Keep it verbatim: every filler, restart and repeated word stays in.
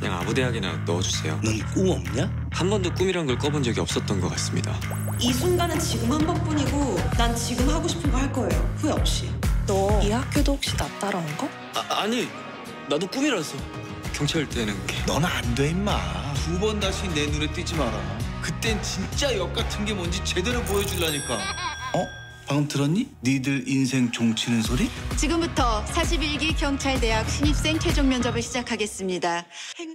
그냥 아무 대학이나 넣어주세요. 넌 꿈 없냐? 한 번도 꿈이란 걸 꿔본 적이 없었던 것 같습니다. 이 순간은 지금 한 번뿐이고 난 지금 하고 싶은 거 할 거예요. 후회 없이. 너 이 학교도 혹시 나 따라온 거? 아, 아니, 나도 꿈이라서. 경찰 되는 게. 넌 안 돼 임마. 두 번 다시 내 눈에 띄지 마라. 그땐 진짜 역 같은 게 뭔지 제대로 보여줄라니까. 어? 방금 들었니? 니들 인생 종치는 소리? 지금부터 사십일 기 경찰대학 신입생 최종 면접을 시작하겠습니다.